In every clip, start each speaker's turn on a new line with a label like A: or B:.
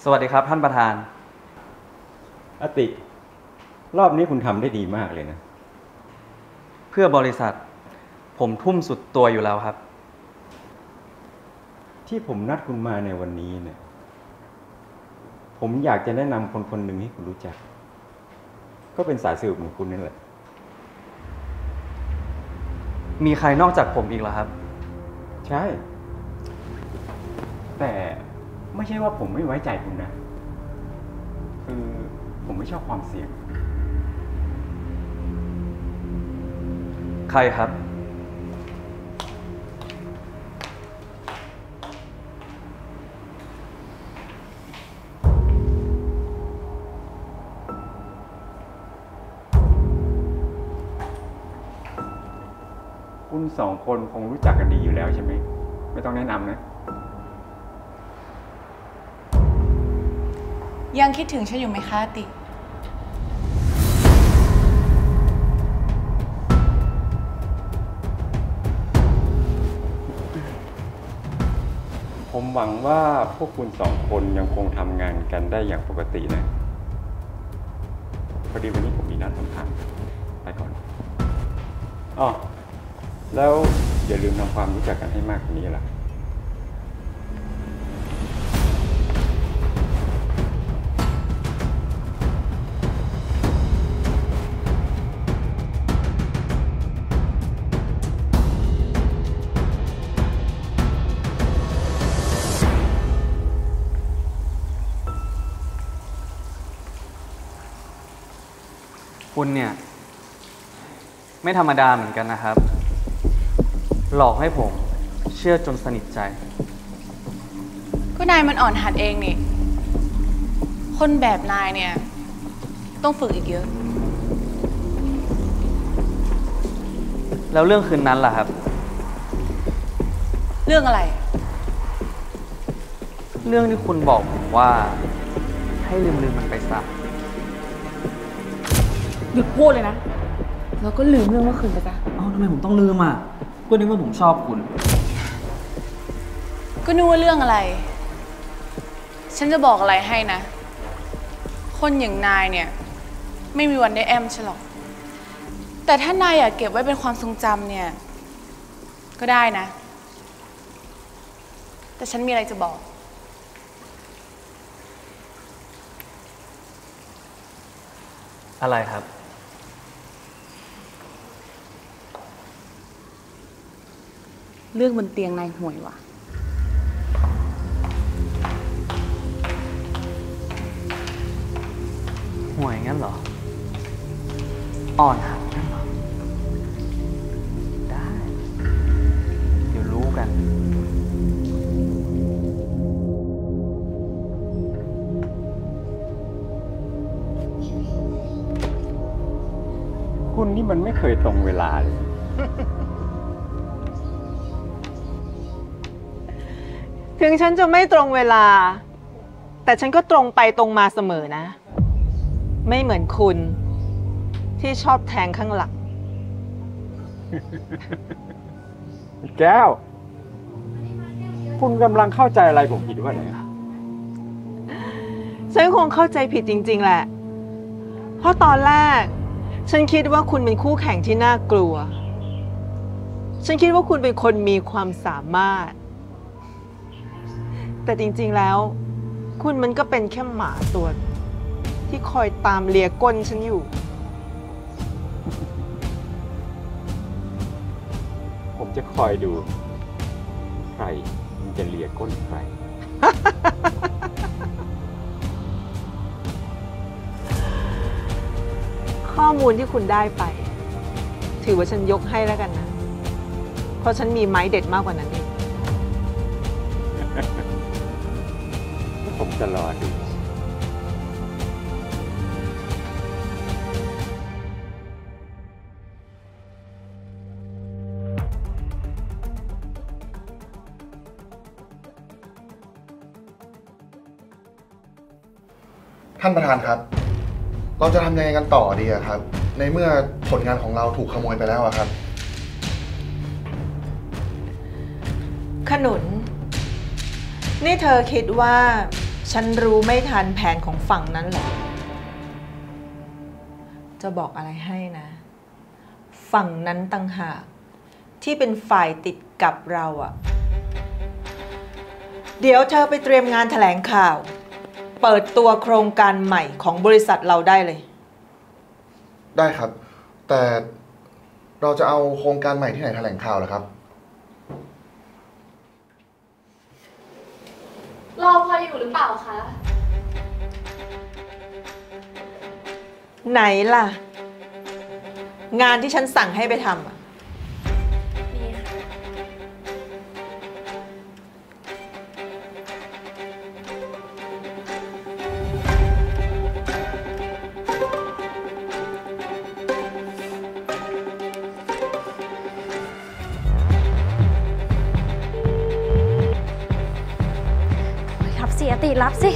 A: สวัสดีครับท่านประธาน
B: อติรอบนี้คุณทำได้ดีมากเลยนะ
A: เพื่อบริษัทผมทุ่มสุดตัวอยู่แล้วครับ
B: ที่ผมนัดคุณมาในวันนี้เนี่ยผมอยากจะแนะนำคนคนหนึ่งให้คุณรู้จักก็เป็นสายสืบของคุณนั่นแหละ
A: มีใครนอกจากผมอีกเหรอครับ
B: ใช่แต่ไม่ใช่ว่าผมไม่ไว้ใจคุณนะคือผมไม่ชอบความเสี่ยง
A: ใครครับ
B: คุณสองคนคงรู้จักกันดีอยู่แล้วใช่ไหมไม่ต้องแนะนำนะ
C: ยังคิดถึงฉันอยู่ไหมคะติ
B: ผมหวังว่าพวกคุณสองคนยังคงทำงานกันได้อย่างปกตินะพอดีวันนี้ผมมีนัดสำคัญไปก่อนอ๋อแล้วอย่าลืมทำความรู้จักกันให้มากกว่านี้ล่ะ
A: คุณเนี่ยไม่ธรรมดาเหมือนกันนะครับ หลอกให้ผมเชื่อจนสนิทใจ
C: ก็นายมันอ่อนหัดเองนี่คนแบบนายเนี่ยต้องฝึกอีกเยอะ
A: แล้วเรื่องคืนนั้นล่ะครับ
C: เรื่องอะไร
A: เรื่องที่คุณบอกผมว่าให้ลืมมันไปซะ
D: หยุดพูดเลยนะแล้วก็ลืมเรื่องเมื่อคืนไปซะ
A: ทำไมผมต้องลืมอ่ะก็นึกว่าผมชอบคุณ
C: ก็นึกว่าเรื่องอะไรฉันจะบอกอะไรให้นะคนอย่างนายเนี่ยไม่มีวันได้แอมใช่หรอกแต่ถ้านายอยากเก็บไว้เป็นความทรงจำเนี่ยก็ได้นะแต่ฉันมีอะไรจะบอก
A: อะไรครับ
D: เรื่องบนเตียงนายห่วยว่ะ
A: ห่วยงั้นเหรออ่อนหัดงั้นเหรอได้เดี๋ยวรู้กัน
B: คุณนี่มันไม่เคยตรงเวลาเลย
E: ถึงฉันจะไม่ตรงเวลาแต่ฉันก็ตรงไปตรงมาเสมอนะไม่เหมือนคุณที่ชอบแทงข้างหลัง
B: แก้วคุณกำลังเข้าใจอะไรผมผิดว่าไหน
E: ฉันคงเข้าใจผิดจริงๆแหละเพราะตอนแรกฉันคิดว่าคุณเป็นคู่แข่งที่น่ากลัวฉันคิดว่าคุณเป็นคนมีความสามารถแต่จริงๆแล้วคุณมันก็เป็นแค่หมาตัวที่คอยตามเลียก้นฉันอยู่
B: ผมจะคอยดูใครมันจะเลียก้นใคร
E: ข้อมูลที่คุณได้ไปถือว่าฉันยกให้แล้วกันนะเพราะฉันมีไม้เด็ดมากกว่านั้นเอง
B: ผมจะรอดู
F: ท่านประธานครับเราจะทำยังไงกันต่อดีครับในเมื่อผลงานของเราถูกขโมยไปแล้วครับ
E: ขนุนนี่เธอคิดว่าฉันรู้ไม่ทันแผนของฝั่งนั้นหรอกจะบอกอะไรให้นะ ฝั่งนั้นต่างหากที่เป็นฝ่ายติดกับเราอะเดี๋ยวเธอไปเตรียมงานแถลงข่าว เปิดตัวโครงการใหม่ของบริษัทเราได้เลย
F: ได้ครับ แต่เราจะเอาโครงการใหม่ที่ไหนแถลงข่าวล่ะครับ
G: รอพลอยอยู่หรือเปล่าคะ
E: ไหนล่ะ งานที่ฉันสั่งให้ไปทำอะ
G: นี่ค่ะ
H: รับสิอติรับสิ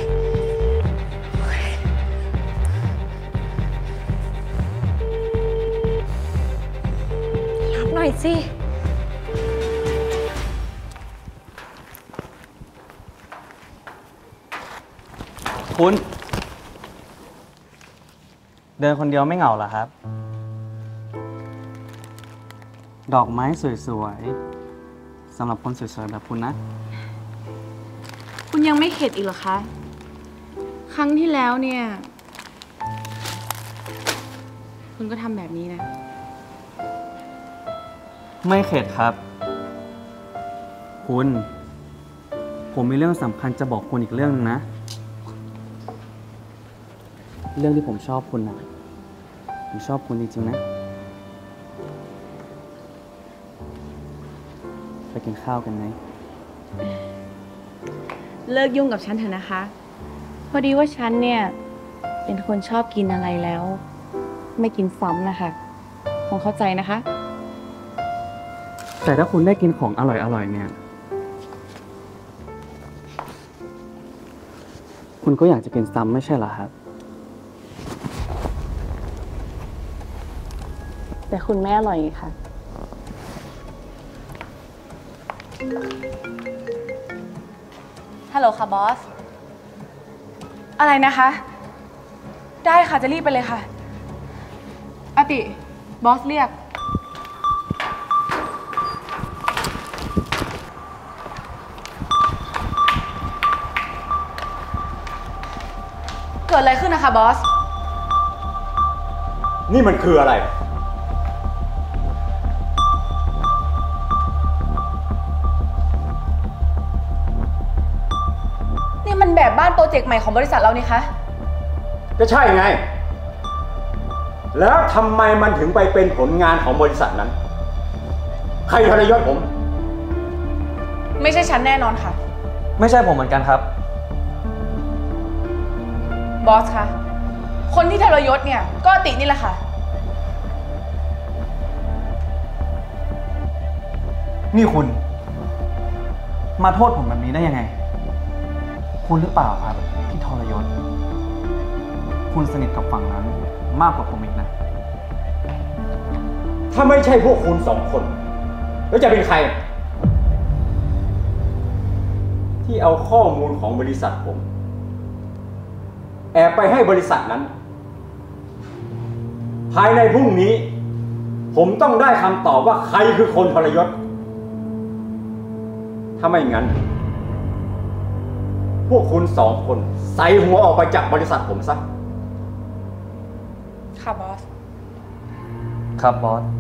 H: รับหน่อยสิ
A: คุณ เดินคนเดียวไม่เหงาเหรอครับ ดอกไม้สวยๆสำหรับคนสวยๆแบบคุณนะ
C: คุณยังไม่เข็ดอีกเหรอคะ ครั้งที่แล้วเนี่ย คุณก็ทำแบบนี้นะ
A: ไม่เข็ดครับ คุณ ผมมีเรื่องสำคัญจะบอกคุณอีกเรื่องนึงนะ เรื่องที่ผมชอบคุณนะผมชอบคุณจริงๆนะ ไปกินข้าวกันไหม
C: เลิกยุ่งกับฉันเถอะนะคะ พอดีว่าฉันเนี่ย เป็นคนชอบกินอะไรแล้ว ไม่กินซ้ำนะคะคงเข้าใจนะคะ
A: แต่ถ้าคุณได้กินของอร่อยๆเนี่ย คุณก็อยากจะกินซ้ำไม่ใช่เหรอครับ
C: แต่คุณไม่อร่อยไงค่ะ ฮัลโหลค่ะบอส อะไรนะคะ ได้ค่ะจะรีบไปเลยค่ะอติ บอสเรียก เกิดอะไรขึ้นนะคะบอส
B: นี่มันคืออะไร
C: นี่มันแบบบ้านโปรเจกต์ใหม่ของบริษัทเรานี่คะ
B: ก็ใช่ไง แล้วทำไมมันถึงไปเป็นผลงานของบริษัทนั้น ใครทรยศผม
C: ไม่ใช่ฉันแน่นอนค่ะ
A: ไม่ใช่ผมเหมือนกันครับ
C: บอสคะ คนที่ทรยศเนี่ยก็อตินี่แหละค่ะ
A: นี่คุณ มาโทษผมแบบนี้ได้ยังไง คุณหรือเปล่าครับที่ทรยศ คุณสนิทกับฝั่งนั้นมากกว่าผมอีกนะ
B: ถ้าไม่ใช่พวกคุณสองคน แล้วจะเป็นใคร ที่เอาข้อมูลของบริษัทผม แอบไปให้บริษัทนั้น ภายในพรุ่งนี้ ผมต้องได้คำตอบว่าใครคือคนทรยศ ถ้าไม่งั้น พวกคุณสองคนใส่หัวออกไปจากบริษัทผมซะ
C: ค่ะบอส
A: ครับบอส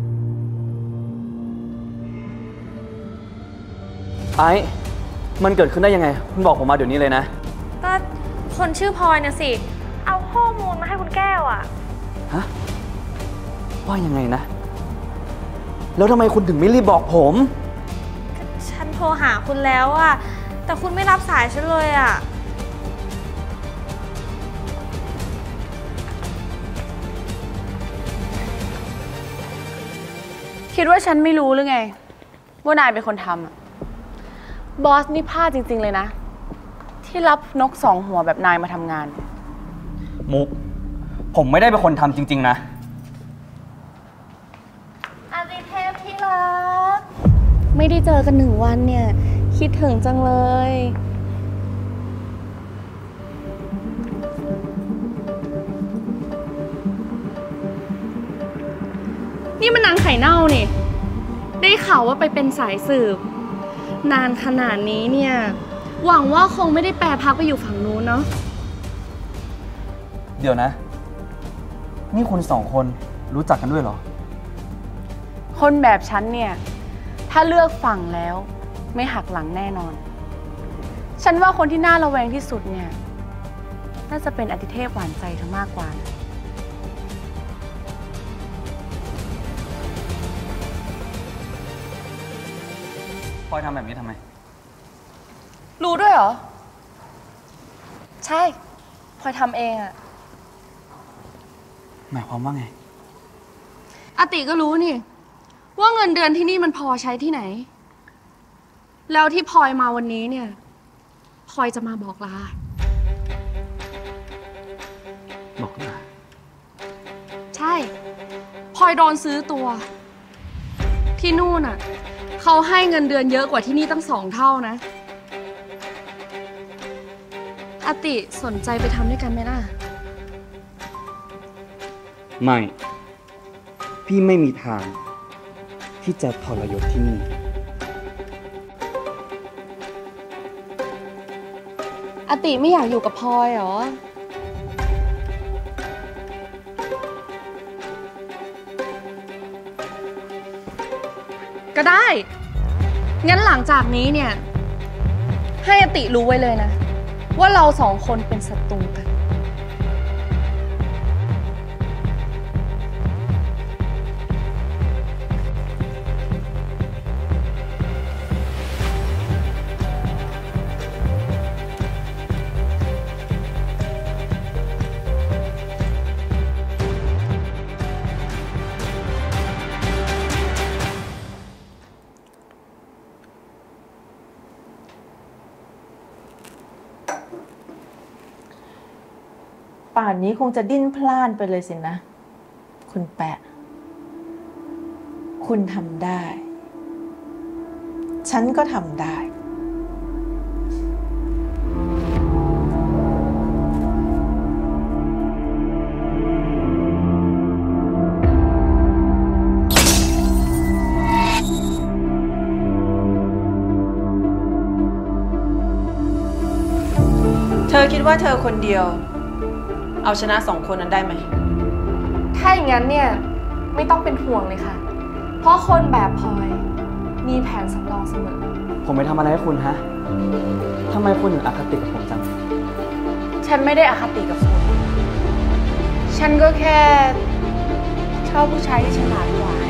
A: ไอ้ มันเกิดขึ้นได้ยังไง คุณบอกผมมาเดี๋ยวนี้เลยนะ
H: ก็คนชื่อพลอยนะสิ เอาข้อมูลมาให้คุณแก้วอ่ะ
A: ฮะ ว่ายังไงนะ แล้วทำไมคุณถึงไม่รีบบอกผม
H: ฉันโทรหาคุณแล้วอ่ะ แต่คุณไม่รับสายฉันเลยอ่ะ
C: คิดว่าฉันไม่รู้หรือไง ว่านายเป็นคนทำอะบอสนี่พลาดจริงๆเลยนะ ที่รับนกสองหัวแบบนายมาทำงาน
A: มุก ผมไม่ได้เป็นคนทำจริงๆนะ
H: อาริเทพที่รัก ไม่ได้เจอกัน1 วันเนี่ย คิดถึงจังเลยนี่มันนางไข่เน่านี่ ได้ข่าวว่าไปเป็นสายสืบ นานขนาดนี้เนี่ย หวังว่าคงไม่ได้แปรพักไปอยู่ฝั่งนู้นเนาะ
A: เดี๋ยวนะ นี่คุณสองคนรู้จักกันด้วยเหรอ
C: คนแบบฉันเนี่ย ถ้าเลือกฝั่งแล้วไม่หักหลังแน่นอน ฉันว่าคนที่น่าระแวงที่สุดเนี่ย น่าจะเป็นอดิเทพหวานใจเธอมากกว่านะ
A: พลอยทำแบบนี้ทำไม
G: รู้ด้วยเหรอ ใช่พลอยทำเองอะ
A: หมายความว่าไง
H: อติก็รู้นี่ ว่าเงินเดือนที่นี่มันพอใช้ที่ไหน แล้วที่พลอยมาวันนี้เนี่ยพลอยจะมาบอกลา
A: บอกลา
H: ใช่พลอยโดนซื้อตัว ที่นู่นอ่ะเขาให้เงินเดือนเยอะกว่าที่นี่ตั้ง2 เท่านะ อติสนใจไปทำด้วยกันไหมล่ะ
A: ไม่ พี่ไม่มีทางที่จะทรยศที่นี่
H: อติไม่อยากอยู่กับพลอยเหรอ ก็ได้ งั้นหลังจากนี้เนี่ย ให้อติรู้ไว้เลยนะ ว่าเรา2 คนเป็นศัตรูกัน
E: ป่านนี้คงจะดิ้นพล่านไปเลยสินะ คุณแปะ คุณทำได้ ฉันก็ทำได้ เธอคิดว่าเธอคนเดียว เอาชนะ2 คนนั้นได้ไหม
H: ถ้าอย่างนั้นเนี่ยไม่ต้องเป็นห่วงเลยค่ะ เพราะคนแบบพลอยมีแผนสำรองเสมอ
A: ผมไปทำอะไรให้คุณฮะ ทำไมคุณถึงอคติกับผมจัง
C: ฉันไม่ได้อคติกับคุณ ฉันก็แค่ชอบผู้ชายที่ฉลาดกว่า